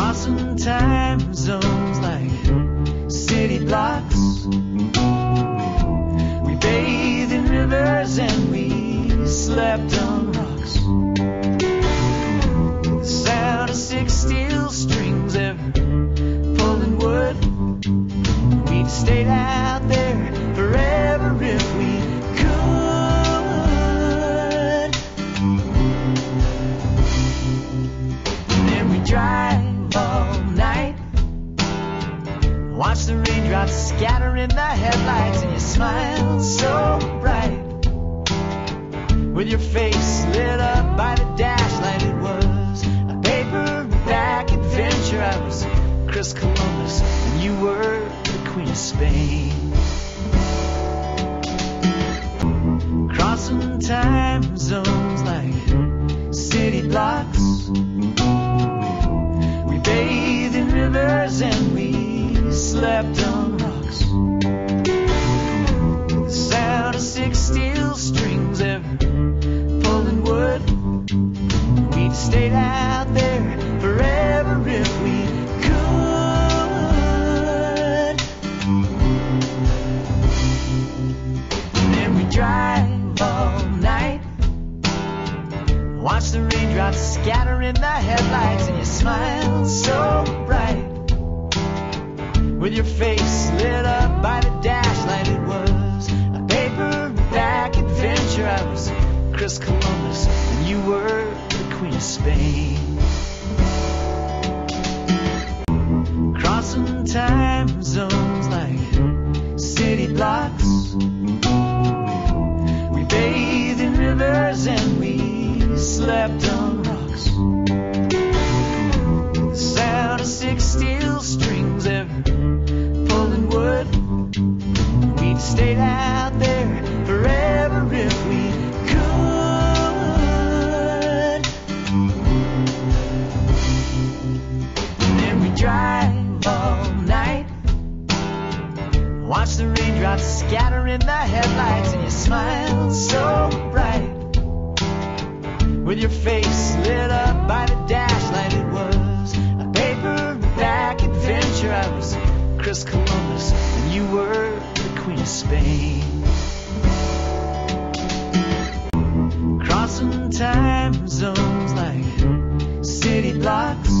crossing time zones like city blocks. We bathed in rivers and we slept on rocks. The sound of 6 steel strings ever pulling wood. We'd stayed out there forever if we could. And then we drive all night, watch the raindrops scatter in the headlights, and you smile so bright with your face lit up by the dash like it was a paperback adventure. I was Chris Columbus and you were the Queen of Spain. Crossing time zones like city blocks. We bathed in rivers and we slept on rocks. The sound of 6 steel strings ever pulling wood. We'd stayed out there forever if we could. And then we drive all night, watch the raindrops scatter in the headlights, and you smile so bright with your face lit up by the dash like it was a paperback adventure. I was Chris Columbus and you were the Queen of Spain. Crossing time zones like city blocks. We bathed in rivers and we slept on rocks. The sound of 6 steel strings ever pulling wood. We'd stayed out there forever if we could. And then we drive all night, watch the raindrops scatter in the headlights, and you smile so bright with your face lit up by the dash like it was a paperback adventure. I was Chris Columbus and you were the Queen of Spain. Crossing time zones like city blocks.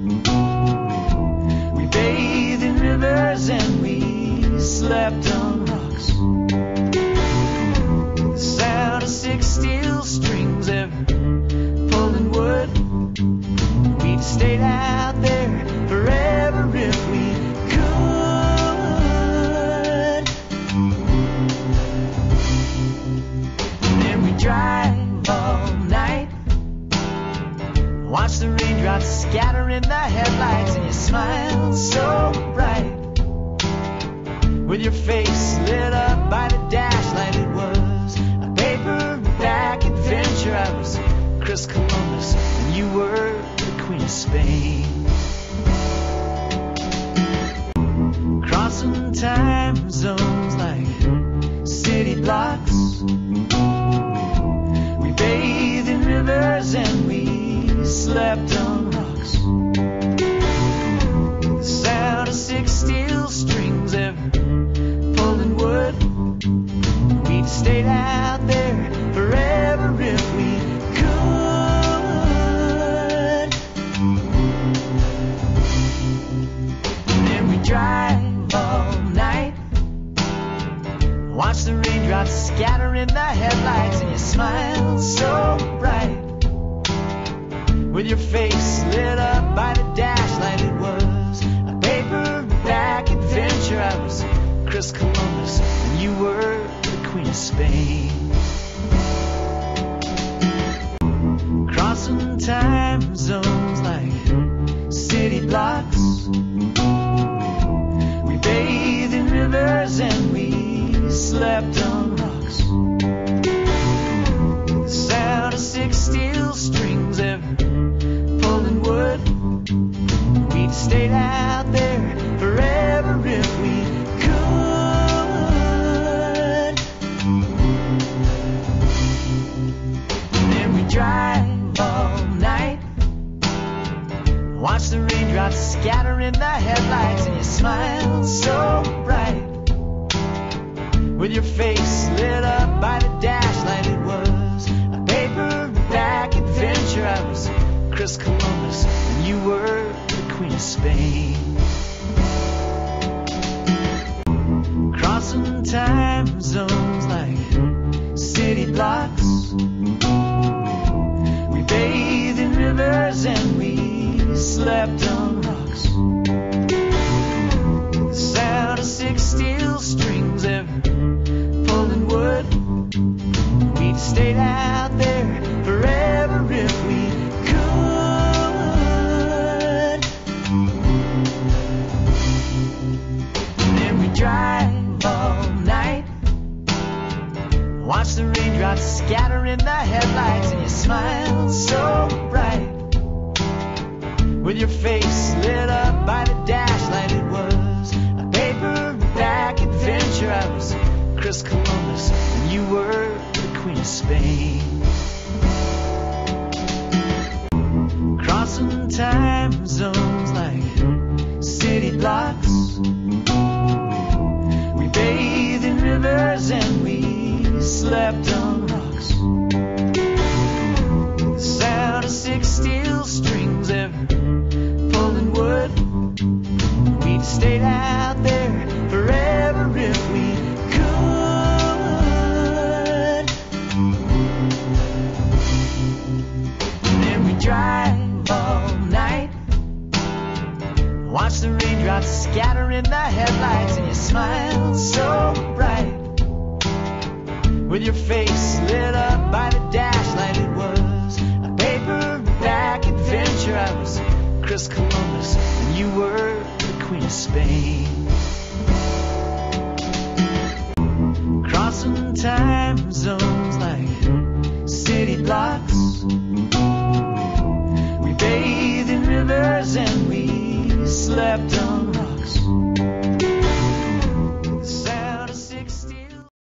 We bathed in rivers and we slept on rocks. The sound of 6 steel strings ever pulling wood. We'd stayed out there forever if we could. And then we drive all night, watch the raindrops scatter in the headlights, and you smile so bright with your face lit up by the dash like it was a paperback adventure. I was Chris Columbus and you were the Queen of Spain. Crossing time zones like city blocks. We bathed in rivers and we slept on rocks. The sound of 6 steel strings ever pulling wood. We'd stayed out there forever if we could. And then we drive all night, watch the raindrops scatter in the headlights, and you smile so bright with your face lit up by the dash like it was a paperback adventure. I was Chris Columbus and you were the Queen of Spain. Crossing time zones like city blocks. We bathed in rivers and we slept on rocks. The sound of 6 steel strings ever pulling wood. We'd stayed out there forever if we could. And then we drive all night, Watch the raindrops scatter in the headlights, and you smile so bright, with your face lit up by the dash light. It was a paperback adventure. I was Chris Columbus, and you were the Queen of Spain. Crossing time zones like city blocks, we bathed in rivers and we slept on rocks. The sound of 6 steel strings ever pulling wood. We'd stayed out there forever if we could. And then we drive all night, watch the raindrops scatter in the headlights, and you smile so bright, with your face lit up by the dash light. It was a paperback adventure. I was Chris Columbus, and you were the Queen of Spain. Crossing time zones like city blocks, we bathed in rivers and we slept on rocks. The sound of 6 steel strings ever pulling wood. We'd stayed out there forever if we could. And then we drive all night, watch the raindrops scatter in the headlights, and you smile so bright, with your face lit up by the dash light. It was a paperback adventure. I was Chris Columbus, and you were the Queen of Spain. Crossing time zones like city blocks, we bathed in rivers and we slept on